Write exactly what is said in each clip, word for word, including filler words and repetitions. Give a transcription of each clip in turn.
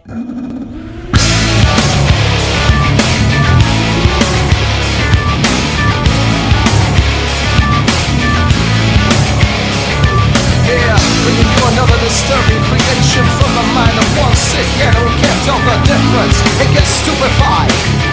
Another disturbing creation from the mind of one sick and who can't tell the difference. It gets stupefied.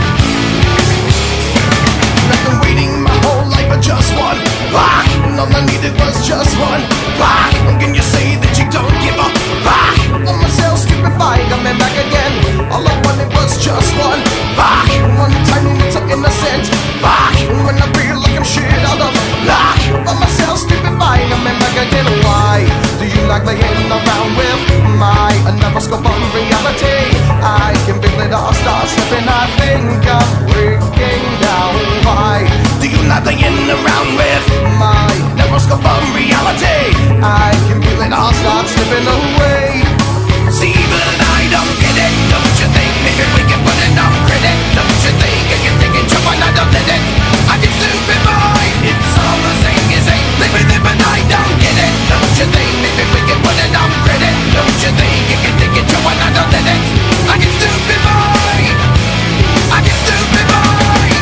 I've been waiting my whole life for just one rock, and all I needed was just one rock. How can you say that you don't give a rock? On myself stupefied, I'm back again. All I wanted was just one rock, one tiny little innocent rock. And when I feel like I'm shit out of luck, on myself stupefied, I'm back again. Why do you like laying around with my never-scope on reality? I can feel it all start slipping, I think I'm breaking down. Why do you like laying around with my never-scope on reality? I can feel it all start slipping away. See, but I don't get it. Don't you think maybe we can put it on credit? Don't you think I can take it, why not don't let it? I can stupid mind. It's all the same as ain't live with it, but I don't get it. Don't you think maybe we can put it on credit? Don't you think you can take it, why not don't let it? I can stupid mind. I can stupid mind.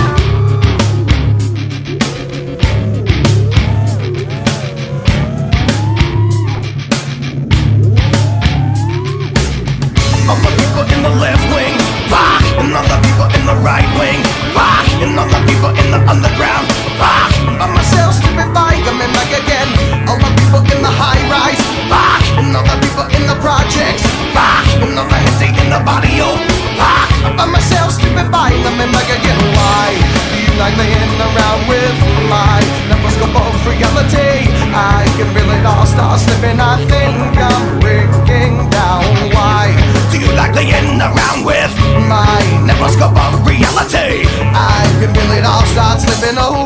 All the people in the left wing rock, and all the people in the right wing rock, and all the people in the underground rock. By myself stupefied, coming back again. All the people in the high rise rock, and all the people in the projects rock, and all the heads in the body oh rock. By myself stupefied, coming back again. Why do you like laying around with my never-scope of reality? I can feel it all start slipping, I think I'm breaking down. Why do you like laying around with my never-scope of reality? I can feel it all start slipping away.